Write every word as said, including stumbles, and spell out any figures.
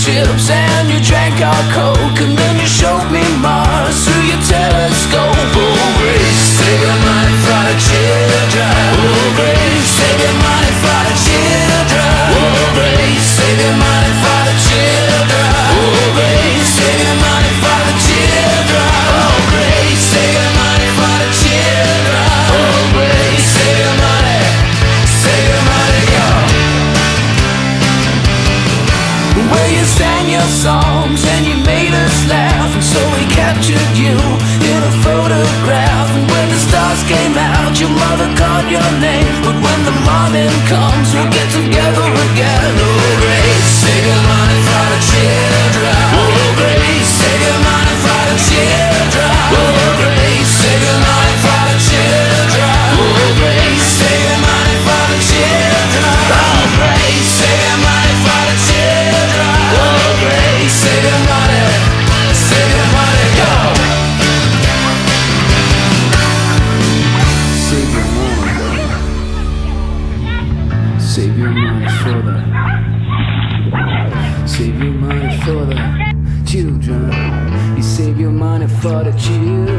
chips and you drank our Coke, and then you showed me Mars through your telescope. Oh, Grace, save your money for the children. Oh, Grace, save your money for the children. Oh, Grace, save your money for the children. Oh, Grace, save your money for the children. Oh, Grace, save your money for the children. Oh, Grace, save your money, save your money, go. Where you sang your songs and you made us laugh, and so we captured you in a photograph. And when the stars came out, your mother called your name. But when the morning comes, we'll get together again. Oh, Grace, save your money for the children. Oh, Grace, save your money for the children. Oh, Grace, save your money for the children. Oh, Grace, save your money for the children. Oh, Grace, save your money for the children. Oh, Grace, save your money, save your money, go. Save your money, save your money for the, save your money for the children. You save your money for the children.